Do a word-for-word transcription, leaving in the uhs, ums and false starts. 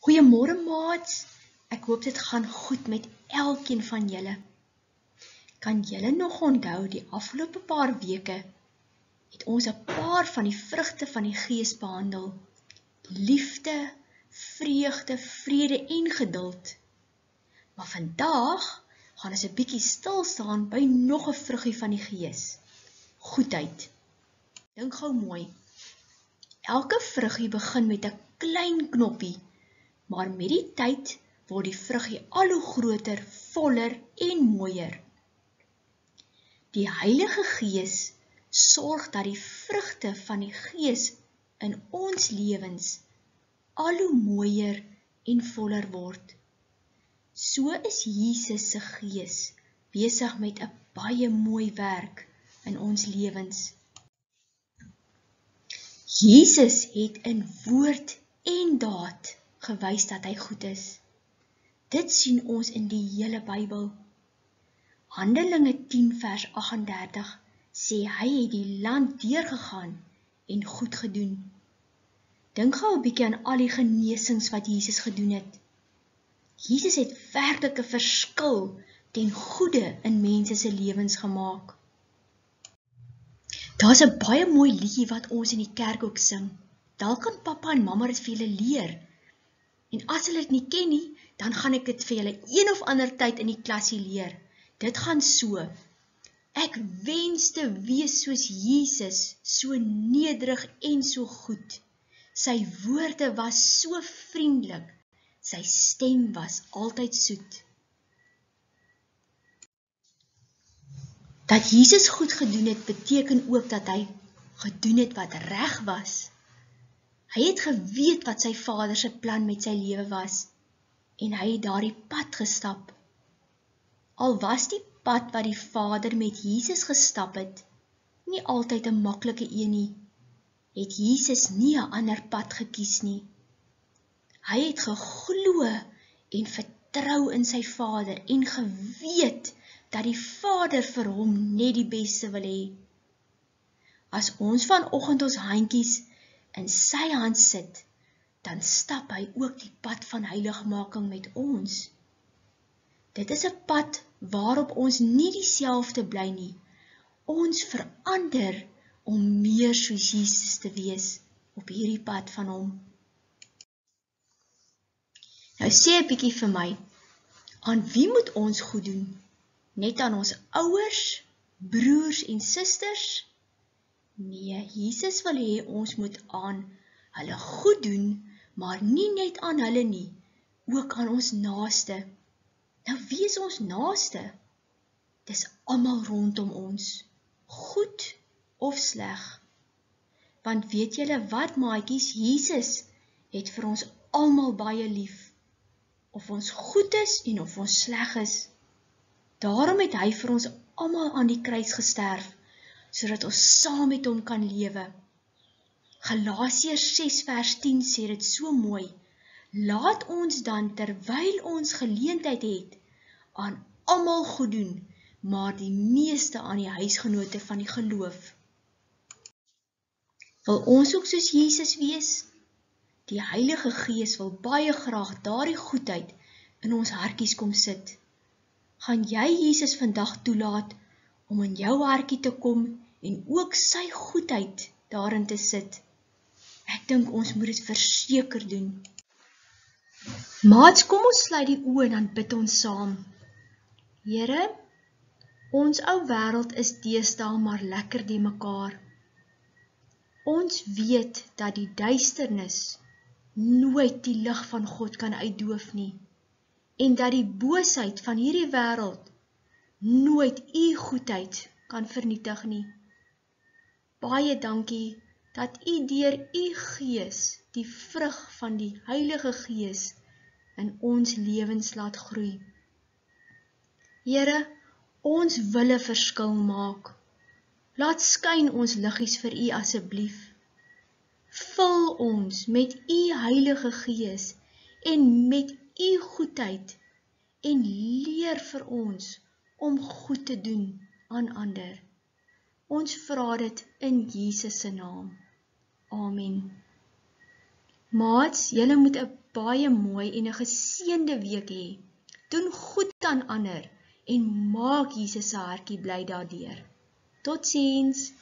Goeiemôre maats, ek hoop dit gaan goed met elkeen van julle. Kan julle nog onthou die afgelope paar weke het ons 'n paar van die vrugte van die Gees behandel. Liefde, vreugde, vrede en geduld. Maar vandag gaan ons 'n bietjie stil staan by nog 'n vruggie van die Gees. Goedheid. Dink gou mooi. Elke vruggie begin met 'n klein knoppie, maar met die tyd word die vruggie al hoe groter, voller en mooier. Die Heilige Gees sorg dat die vrugte van die Gees in ons lewens al hoe mooier en voller word. So is Jesus se Gees besig met 'n baie mooi werk in ons lewens. Jesus het in woord en daad gewys dat hy goed is. Dit sien ons in die hele Bybel. Handelinge tien vers agt en dertig sê hy het die land deurgegaan en goed gedoen. Dink gou 'n bietjie aan al die genesings wat Jesus gedoen het. Jesus het werklik 'n verskil ten goeie in mense se lewens gemaak. Daar's 'n baie mooi liedjie wat ons in die kerk ook sing. Dalk kan pappa en mamma dit vir julle leer. En as hulle dit nie ken nie, dan gaan ek dit vir julle een of ander tyd in die klasie leer. Dit gaan so: Ek wens te wees soos Jesus, so nederig en so goed. Sy woorde was so vriendelik, sy stem was altyd soet. Dat Jesus goed gedoen het, beteken ook dat hy gedoen het wat reg was. Hy het geweet wat sy Vader se plan met sy lewe was, en hy het daardie pad gestap. Al was die pad wat die Vader met Jesus gestap het, nie altyd 'n maklike een nie, het Jesus nie 'n ander pad gekies nie. Hy het geglo en vertrou in sy Vader en geweet dat die Vader vir hom net die beste wil hê. As ons vanoggend ons handjies in sy hand sit, dan stap hy ook die pad van heiligmaking met ons. Dit is 'n pad waarop ons nie dieselfde bly nie. Ons verander om meer soos Jesus te wees op hierdie pad van hom. Nou sê 'n bietjie vir my, aan wie moet ons goed doen? Net aan ons ouers, broers en susters? Nee, Jesus wil hê ons moet aan hulle goed doen, maar nie net aan hulle nie, ook aan ons naaste. Nou wie is ons naaste? Dis almal rondom ons, goed of sleg. Want weet julle wat, maatjies, Jesus het vir ons almal baie lief, of ons goed is en of ons sleg is. Daarom het hy vir ons almal aan die kruis gesterf, sodat ons saam met hom kan lewe. Galasiërs ses vers tien sê dit so mooi: Laat ons dan terwyl ons geleentheid het, aan almal goed doen, maar die meeste aan die huisgenote van die geloof. Wil ons ook soos Jesus wees? Die Heilige Gees wil baie graag daardie goedheid in ons hartjies kom sit. Gaan jy Jesus vandag toelaat om in jou hartjie te kom en ook sy goedheid daarin te sit? Ek dink ons moet dit verseker doen. Maats, kom ons sluit die oë en dan bid ons saam. Here, ons ou wêreld is deesdae maar lekker die mekaar. Ons weet dat die duisternis nooit die lig van God kan uitdoof nie, en dat die boosheid van hierdie wêreld nooit u goedheid kan vernietig nie. Baie dankie dat u deur u Gees die vrug van die Heilige Gees in ons lewens laat groei. Here, ons wil 'n verskil maak. Laat skyn ons liggies vir u asseblief. Vul ons met u Heilige Gees en met u goedheid en leer vir ons om goed te doen aan ander. Ons vra dit in Jesus se naam. Amen. Maats, julle moet 'n baie mooi en 'n geseënde week hê. Doen goed aan ander en maak Jesus se hartjie bly daardeur. Totsiens!